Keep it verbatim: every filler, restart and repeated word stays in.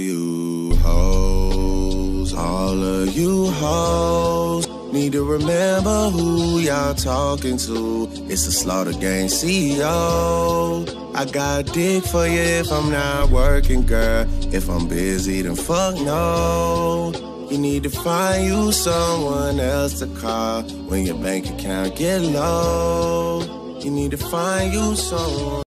you hoes, all of you hoes, need to remember who y'all talking to. It's the Slaughter Gang C E O. I got dick for you if I'm not working, girl. If I'm busy, then fuck no. You need to find you someone else to call when your bank account get low. You need to find you someone.